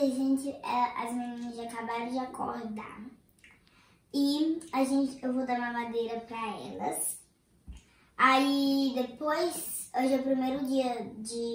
gente, as meninas já acabaram de acordar. E eu vou dar mamadeira pra elas. Aí depois, hoje é o primeiro dia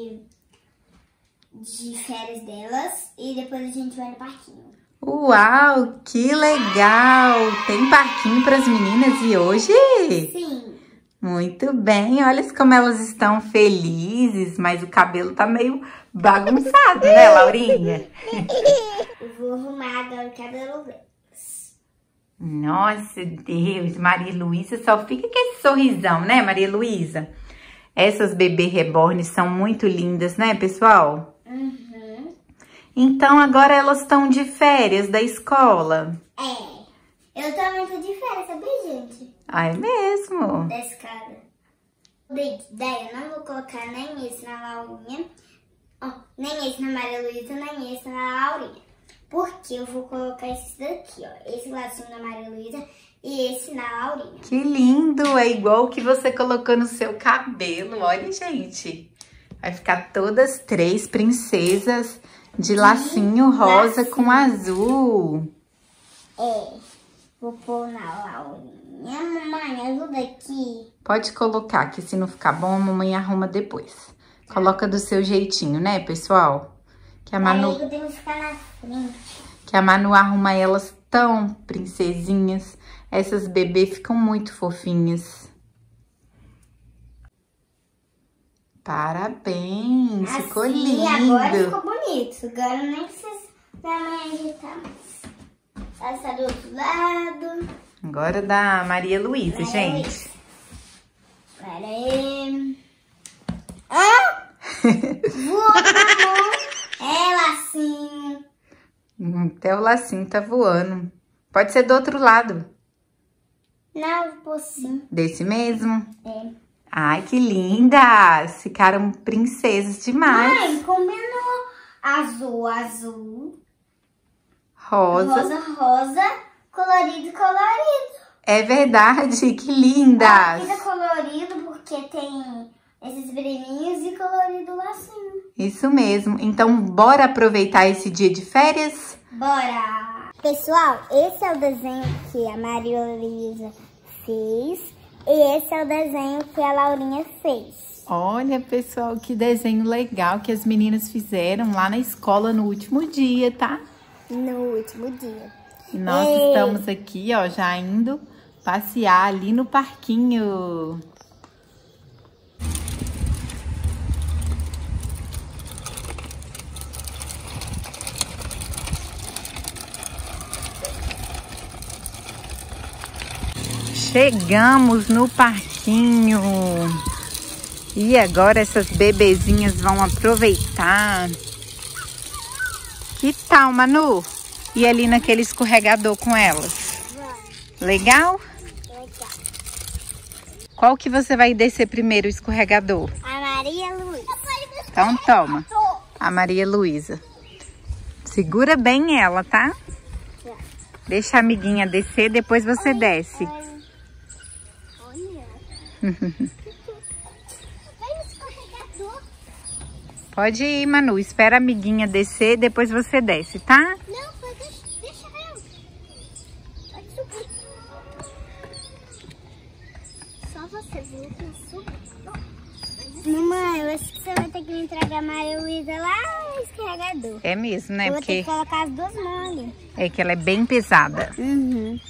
de férias delas. E depois a gente vai no parquinho. Uau, que legal! Tem parquinho para as meninas e hoje? Sim. Muito bem, olha como elas estão felizes, mas o cabelo tá meio bagunçado, né, Laurinha? Eu vou arrumar agora o cabelo delas. Nossa, Deus, Maria Luísa só fica com esse sorrisão, né, Maria Luísa? Essas bebê reborn são muito lindas, né, pessoal? Uhum. Então, agora elas estão de férias da escola. Eu também tô de férias, sabia, gente? Ah, é mesmo? Da escada. Daí eu não vou colocar nem esse na Laurinha, nem esse na Maria Luísa, nem esse na Laurinha. Porque eu vou colocar esses daqui, ó. Esse lacinho na Maria Luísa e esse na Laurinha. Que lindo! É igual o que você colocou no seu cabelo. Olha, gente. Vai ficar todas três princesas de lacinho rosa com azul. Vou pôr na Laurinha. Mamãe, ajuda aqui. Pode colocar, que se não ficar bom, a mamãe arruma depois. Coloca do seu jeitinho, né, pessoal? Que a Manu... Aí eu tenho que ficar na frente. Que a Manu arruma elas tão princesinhas. Essas bebês ficam muito fofinhas. Parabéns, Assim, ficou lindo. Agora ficou bonito. Agora eu nem preciso da mãe agitar mais. Essa do outro lado. Agora da Maria Luísa, gente. Pera aí. Voou na mão. É lacinho. Até o lacinho tá voando. Pode ser do outro lado. Não, vou pôr sim. Desse mesmo? É. Ai, que lindas! Ficaram princesas demais. Mãe, combinou azul, Rosa. rosa, colorido. É verdade, que lindas! Fica colorido porque tem esses brilhinhos e colorido lacinho. Isso mesmo. Então, bora aproveitar esse dia de férias? Bora! Pessoal, esse é o desenho que a Maria Luísa fez e esse é o desenho que a Laurinha fez. Olha, pessoal, que desenho legal que as meninas fizeram lá na escola no último dia, tá? No último dia. E nós estamos aqui, ó, já indo passear ali no parquinho. Chegamos no parquinho. E agora essas bebezinhas vão aproveitar. Que tal, Manu? E ali naquele escorregador com elas? Legal? Legal. Qual que você vai descer primeiro, o escorregador? A Maria Luísa. Então toma. A Maria Luísa. Segura bem ela, tá? Deixa a amiguinha descer, depois você desce. Pode ir, Manu. Espera a amiguinha descer, depois você desce, tá? Não, deixa ela. Pode subir. Só você, viu? Que subir. Mamãe, eu acho que você vai ter que me entregar a Maria Luísa lá no escorregador. É mesmo, né? Eu vou ter Porque que colocar as duas mãos ali. é que ela é bem pesada. Uhum.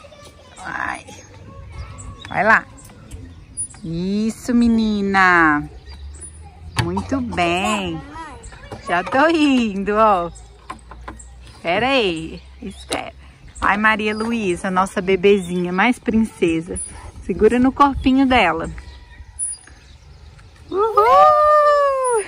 Vai lá. Isso, menina. Muito bem. Já tô indo, ó. Espera aí. Espera. Ai, Maria Luísa, nossa bebezinha, mais princesa. Segura no corpinho dela. Uhul!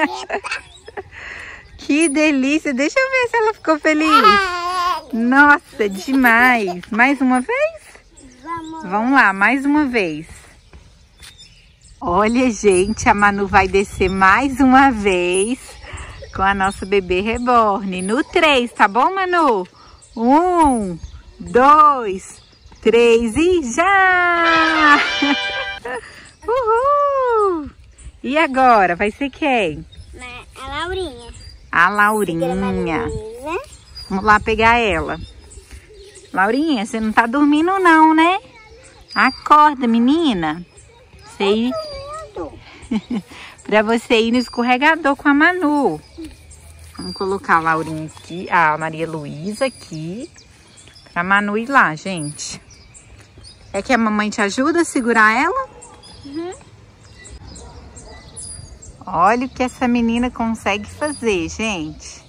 Que delícia. Deixa eu ver se ela ficou feliz. Nossa, demais. Mais uma vez? Vamos lá, mais uma vez. Olha, gente, a Manu vai descer mais uma vez com a nossa bebê reborn. No 3, tá bom, Manu? 1, 2, 3 e já! Uhul! E agora? Vai ser quem? A Laurinha. A Laurinha. Vamos lá pegar ela. Laurinha, você não tá dormindo não, né? Acorda, menina. Você pra você ir no escorregador com a Manu. Vamos colocar a Laurinha aqui, a Maria Luísa aqui. Pra Manu ir lá, gente. É que a mamãe te ajuda a segurar ela? Uhum. Olha o que essa menina consegue fazer, gente.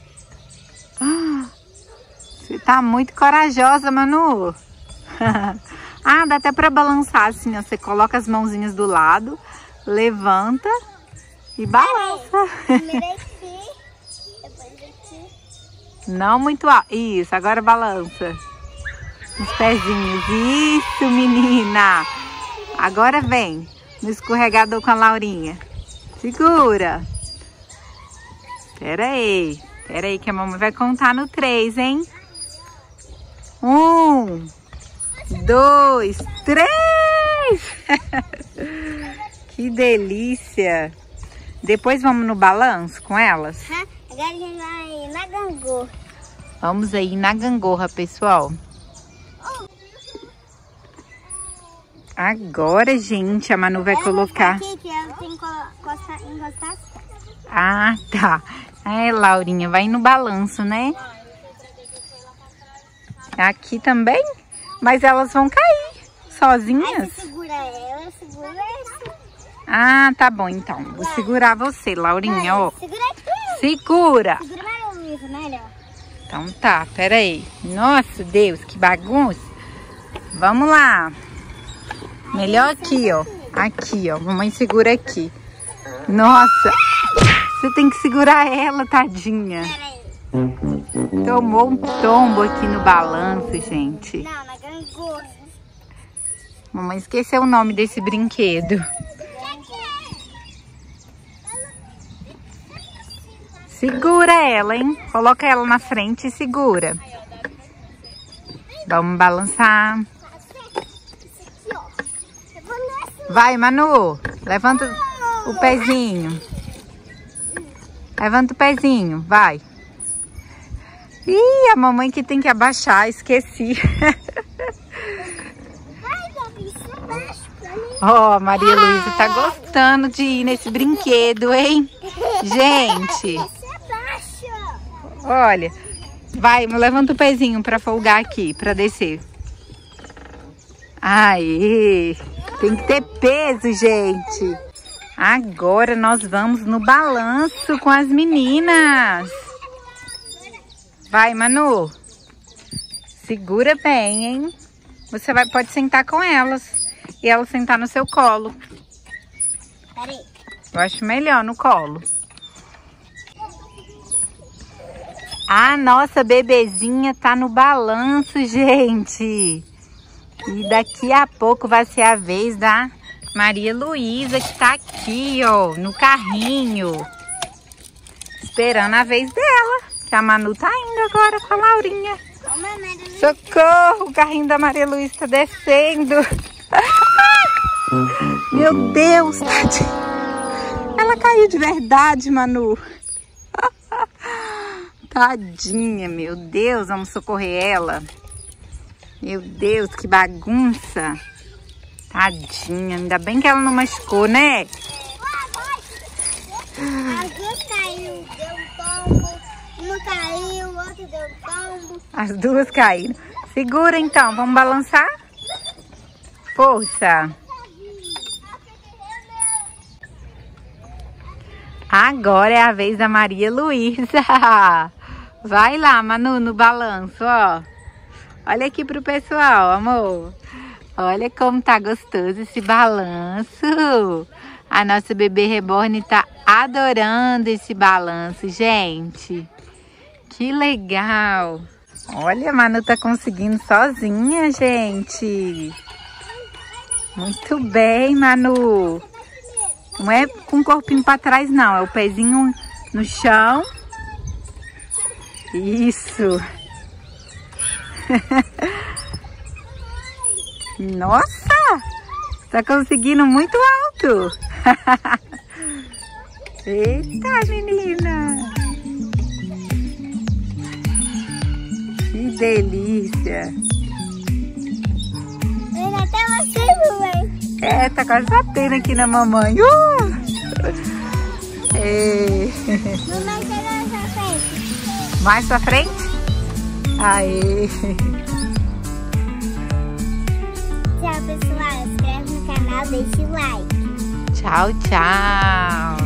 Você tá muito corajosa, Manu. Ah, dá até pra balançar assim, ó. Você coloca as mãozinhas do lado, levanta e balança. Primeiro aqui, depois aqui. Não muito alto. Isso, agora balança. Os pezinhos. Isso, menina. Agora vem no escorregador com a Laurinha. Segura. Pera aí que a mamãe vai contar no 3, hein? 1, 2, 3. Que delícia. Depois vamos no balanço com elas? Agora a gente vai na gangorra. Vamos aí na gangorra, pessoal. Agora, gente, a Manu vai colocar... Aqui que ela tem que encostar as costas. Ah, tá. É, Laurinha, vai no balanço, né? Aqui também? Mas elas vão cair sozinhas? Aí você segura ela, segura essa. Ah, tá bom, então. Vou segurar você, Laurinha, ó. Segura aqui. Segura. Segura Maria Luísa, melhor. Então tá, peraí. Nossa, Deus, que bagunça. Vamos lá. Melhor aqui, ó. Aqui, ó. Mamãe segura aqui. Nossa. Você tem que segurar ela, tadinha. Peraí. Tomou um tombo aqui no balanço, gente. Não, na gangorra. Mamãe esqueceu o nome desse brinquedo. Segura ela, hein? Coloca ela na frente e segura. Vamos balançar. Vai, Manu. Levanta o pezinho. Levanta o pezinho, vai. Ih, a mamãe que tem que abaixar, esqueci. Ó, a Maria Luísa tá gostando de ir nesse brinquedo, hein? Gente. Olha, vai, levanta o pezinho pra folgar aqui, pra descer. Aí, tem que ter peso, gente. Agora nós vamos no balanço com as meninas. Vai, Manu. Segura bem, hein? Você pode sentar com elas e elas sentar no seu colo. Peraí. Eu acho melhor no colo. A nossa bebezinha tá no balanço, gente. E daqui a pouco vai ser a vez da Maria Luísa, que tá aqui, ó, no carrinho. Esperando a vez dela. Que a Manu tá indo agora com a Laurinha. Socorro, o carrinho da Maria Luísa tá descendo. Meu Deus, tadinha. Ela caiu de verdade, Manu. Tadinha, meu Deus, vamos socorrer ela. Meu Deus, que bagunça. Tadinha, ainda bem que ela não machucou, né? As duas caíram, deu um tombo. Uma caiu, outra deu um tombo. As duas caíram. Segura então, vamos balançar? Força. Agora é a vez da Maria Luísa. Vai lá, Manu, no balanço, ó. Olha aqui pro pessoal, amor. Olha como tá gostoso esse balanço. A nossa bebê reborn tá adorando esse balanço, gente. Que legal. Olha, a Manu tá conseguindo sozinha, gente. Muito bem, Manu. Não é com o corpinho pra trás, não. É o pezinho no chão. Isso. Nossa! Tá conseguindo muito alto. Eita, menina. delícia. Até você, mamãe. É, tá quase batendo aqui na mamãe. Mamãe, chega mais pra frente. Mais pra frente? Aê. Tchau, pessoal. Se inscreve no canal, deixa o like. Tchau, tchau.